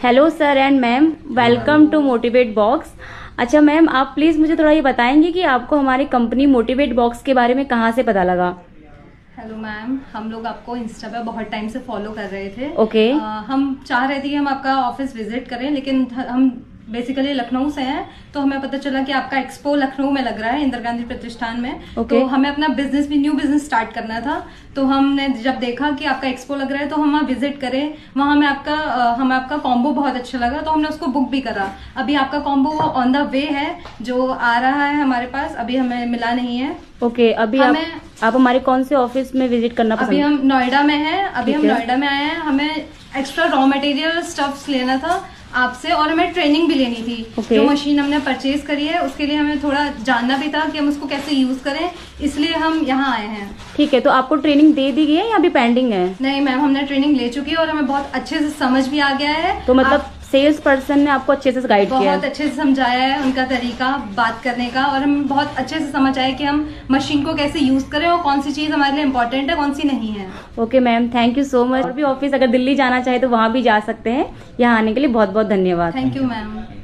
Hello sir and ma'am, welcome to motivate box. अच्छा ma'am, आप please मुझे थोड़ा ये बताएंगे कि आपको हमारी कंपनी मोटिवेट बॉक्स के बारे में कहाँ से पता लगा? हेलो मैम, हम लोग आपको इंस्टा पे बहुत टाइम से फॉलो कर रहे थे। ओके। हम चाह रहे थे कि हम आपका ऑफिस विजिट करें, लेकिन हम बेसिकली लखनऊ से हैं, तो हमें पता चला कि आपका एक्सपो लखनऊ में लग रहा है, इंदिरा गांधी प्रतिष्ठान में। Okay. तो हमें अपना बिजनेस भी, न्यू बिजनेस स्टार्ट करना था। तो हमने जब देखा कि आपका एक्सपो लग रहा है तो हम वहाँ विजिट करें। वहाँ हमें आपका कॉम्बो बहुत अच्छा लगा, तो हमने उसको बुक भी करा। अभी आपका कॉम्बो ऑन द वे है, जो आ रहा है हमारे पास, अभी हमें मिला नहीं है। ओके। अभी आप हमारे कौन से ऑफिस में विजिट करना पसंद? अभी हम नोएडा में हैं। अभी हम नोएडा में आए हैं। हमें एक्स्ट्रा रॉ मटेरियल स्टफ्स लेना था आपसे, और हमें ट्रेनिंग भी लेनी थी। जो मशीन हमने परचेज करी है उसके लिए हमें थोड़ा जानना भी था कि हम उसको कैसे यूज करें, इसलिए हम यहाँ आए हैं। ठीक है, तो आपको ट्रेनिंग दे दी गई है या अभी पेंडिंग है? नहीं मैम, हमने ट्रेनिंग ले चुकी है और हमें बहुत अच्छे से समझ भी आ गया है। तो मतलब सेल्स पर्सन ने आपको अच्छे से गाइड किया है? बहुत अच्छे से समझाया है, उनका तरीका बात करने का, और हमें बहुत अच्छे से समझ आया कि हम मशीन को कैसे यूज करें और कौन सी चीज हमारे लिए इम्पोर्टेंट है, कौन सी नहीं है। Okay ma'am, thank you so much. और भी ऑफिस अगर दिल्ली जाना चाहे तो वहाँ भी जा सकते हैं। यहाँ आने के लिए बहुत बहुत धन्यवाद। Thank you ma'am.